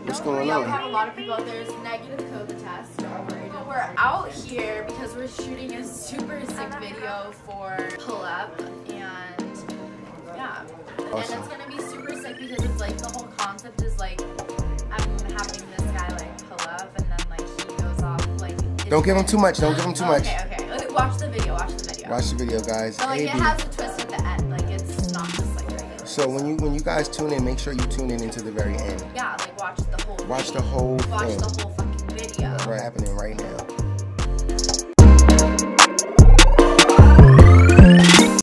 What's going on? We have a lot of people. There's negative COVID test. Don't worry. We're out here because we're shooting a super sick video for Pull Up, and yeah. Awesome. And it's gonna be super sick because it's like the whole concept is like I'm having this guy like pull up, and then like he goes off like. Don't give him too much. Don't give him too much. Okay. Watch the video. Watch the video. Watch the video, guys. So like it has a twist at the end. Like it's not just like regular. So when you guys tune in, make sure you tune in into the very end. Yeah, like watch the whole. Watch the whole Watch thing. the whole fucking video. What's happening right now?